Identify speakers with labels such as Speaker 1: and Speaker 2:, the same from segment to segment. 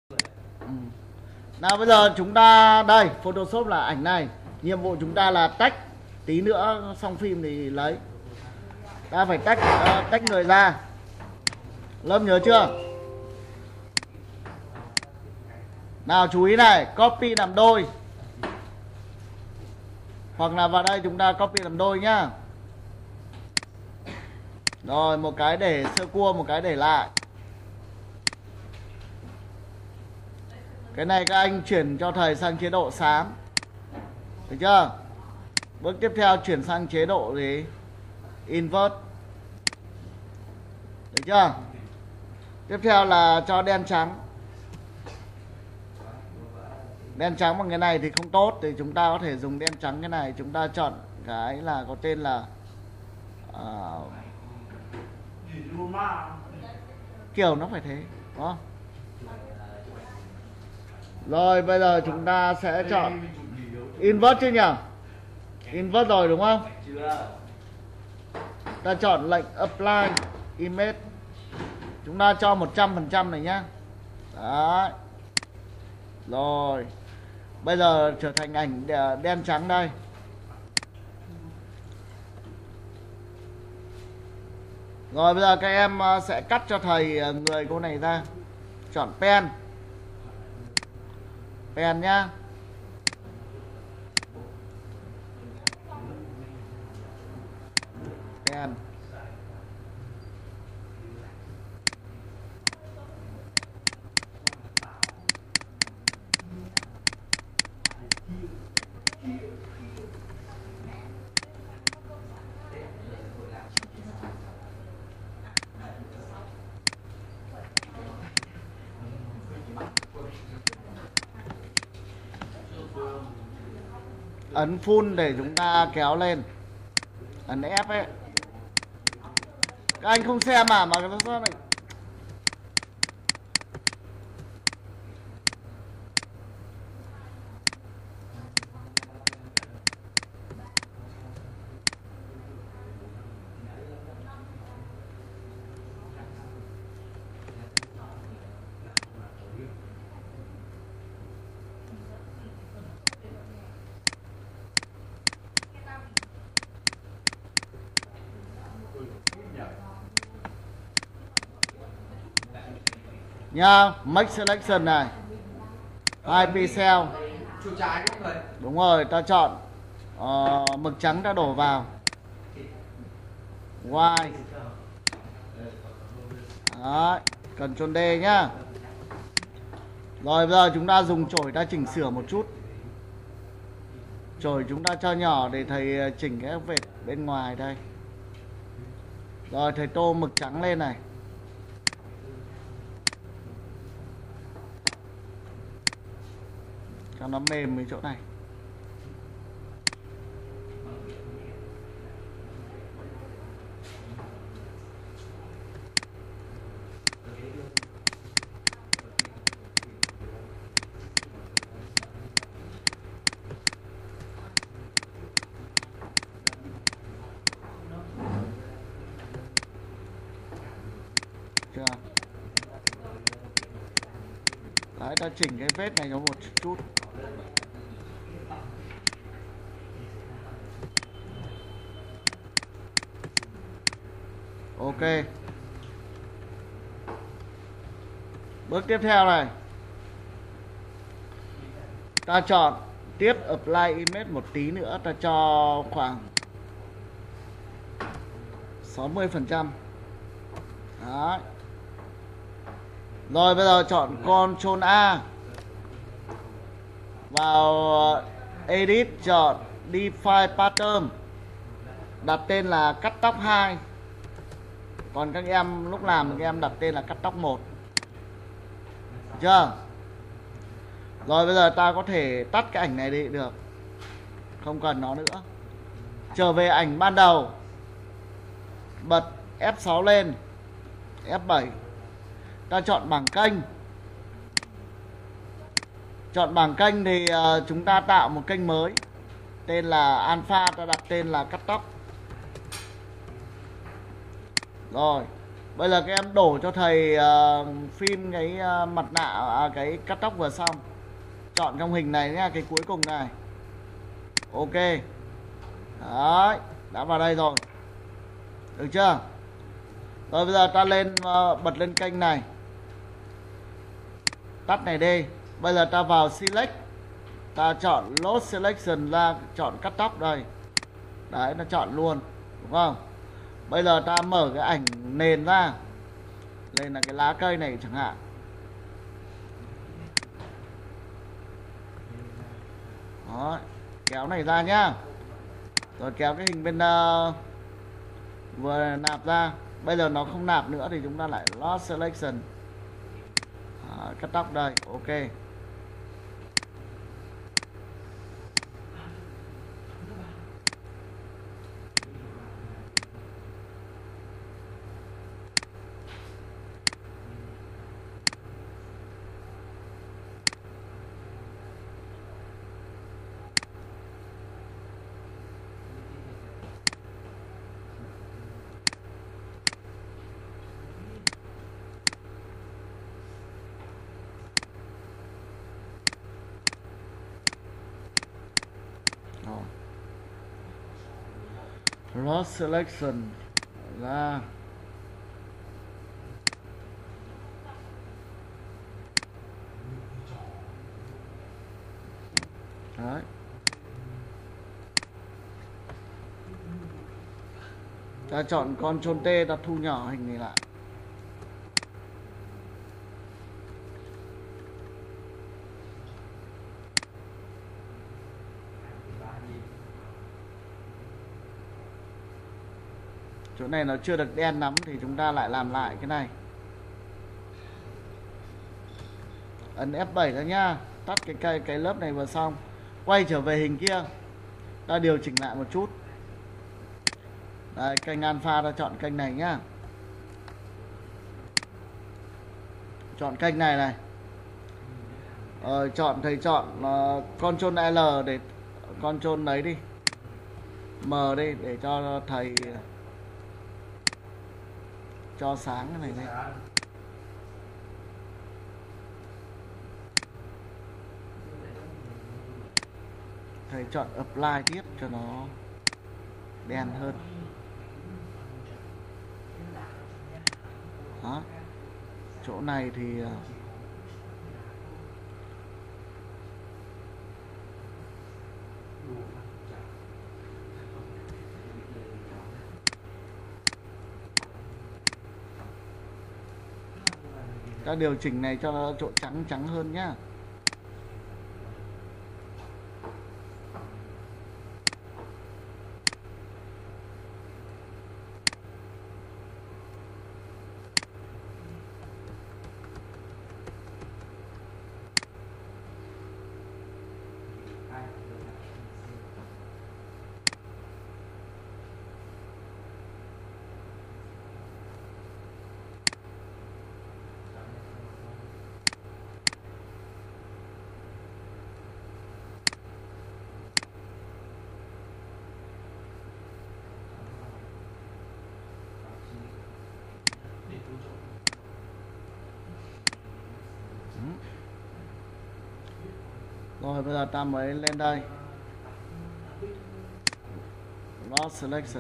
Speaker 1: Nào bây giờ chúng ta đây, Photoshop là ảnh này. Nhiệm vụ chúng ta là tách. Tí nữa xong phim thì lấy. Ta phải tách người ra. Lâm nhớ chưa? Nào chú ý này, copy làm đôi. Hoặc là vào đây chúng ta copy làm đôi nhá. Rồi một cái để sơ cua, một cái để lại. Cái này các anh chuyển cho thầy sang chế độ xám. Được chưa? Bước tiếp theo chuyển sang chế độ gì? Invert. Được chưa? Tiếp theo là cho đen trắng. Đen trắng bằng cái này thì không tốt, thì chúng ta có thể dùng đen trắng cái này. Chúng ta chọn cái là có tên là kiểu nó phải thế, đúng không? Rồi bây giờ chúng ta sẽ chọn invert chưa nhỉ? Invert rồi đúng không? Ta chọn lệnh apply image. Chúng ta cho 100% này nhá. Đấy. Rồi. Bây giờ trở thành ảnh đen trắng đây. Rồi bây giờ các em sẽ cắt cho thầy người cô này ra. Chọn pen. Pen nhá. Pen. Ấn full để chúng ta kéo lên. Ấn F ấy. Các anh không xem mà nó sao này. Nha, make selection này. Hai pixel. Đúng rồi, ta chọn mực trắng ta đổ vào. Y. Đấy, Ctrl D nhá. Rồi bây giờ chúng ta dùng chổi ta chỉnh sửa một chút. Chổi chúng ta cho nhỏ để thầy chỉnh cái vệt bên ngoài đây. Rồi thầy tô mực trắng lên này. Cho nó mềm cái chỗ này. Chưa? Đấy, ta chỉnh cái vết này cho một chút. Ok. Bước tiếp theo này. Ta chọn tiếp apply image một tí nữa. Ta cho khoảng 60%. Đấy. Rồi bây giờ chọn Ctrl A. Vào Edit chọn Define Pattern. Đặt tên là cắt tóc 2. Còn các em lúc làm các em đặt tên là cắt tóc 1. Được chưa? Rồi bây giờ ta có thể tắt cái ảnh này đi được. Không cần nó nữa. Trở về ảnh ban đầu. Bật F6 lên. F7. Ta chọn bảng kênh. Chọn bảng kênh thì chúng ta tạo một kênh mới. Tên là Alpha, ta đặt tên là cắt tóc. Rồi. Bây giờ các em đổ cho thầy phim cái mặt nạ, cái cắt tóc vừa xong. Chọn trong hình này nhá, cái cuối cùng này. Ok. Đấy, đã vào đây rồi. Được chưa? Rồi bây giờ ta lên bật lên kênh này. Tắt này đi. Bây giờ ta vào select. Ta chọn load selection ra, chọn cắt tóc đây. Đấy, nó chọn luôn, đúng không? Bây giờ ta mở cái ảnh nền ra. Lên là cái lá cây này chẳng hạn. Đó, kéo này ra nhá. Rồi kéo cái hình bên vừa nạp ra. Bây giờ nó không nạp nữa thì chúng ta lại load selection. Đó, cắt tóc đây, ok. Load selection ra. Đấy. Ta chọn Ctrl T, ta thu nhỏ hình này lại. Chỗ này nó chưa được đen lắm thì chúng ta lại làm lại cái này. Ấn F7 ra nhá. Tắt cái lớp này vừa xong. Quay trở về hình kia. Ta điều chỉnh lại một chút. Đây, kênh alpha ta chọn kênh này nhá. Chọn kênh này này. Thầy chọn Ctrl L để Ctrl lấy đi. M đi để cho thầy cho sáng cái này lên. Thầy chọn apply tiếp cho nó đen hơn. Đó. Chỗ này thì ta điều chỉnh này cho nó chỗ trắng hơn nhá. Rồi bây giờ ta mới lên đây. Load selection.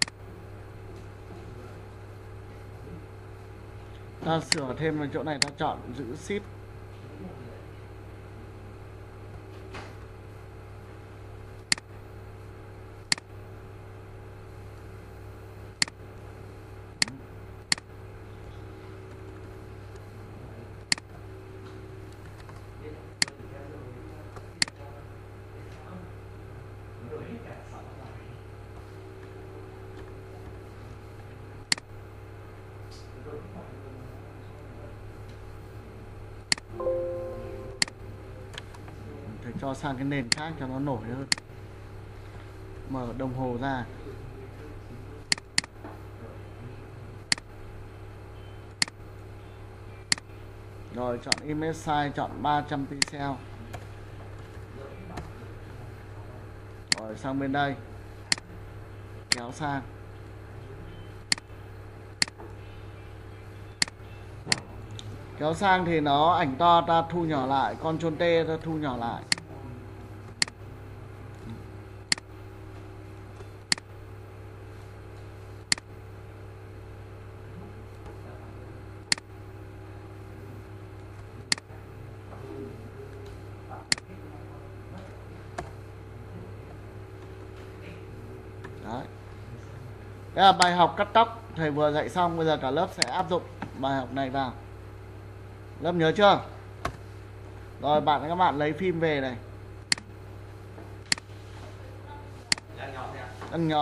Speaker 1: Ta sửa thêm vào chỗ này, ta chọn giữ shift. Thầy cho sang cái nền khác cho nó nổi hơn. Mở đồng hồ ra. Rồi chọn image size, chọn 300 pixel. Rồi sang bên đây. Kéo sang. Kéo sang thì nó ảnh to ta thu nhỏ lại, Ctrl T ta thu nhỏ lại. Đấy. Đây là bài học cắt tóc thầy vừa dạy xong, bây giờ cả lớp sẽ áp dụng bài học này vào. Lớp nhớ chưa? Rồi các bạn lấy phim về này. Ăn nhỏ.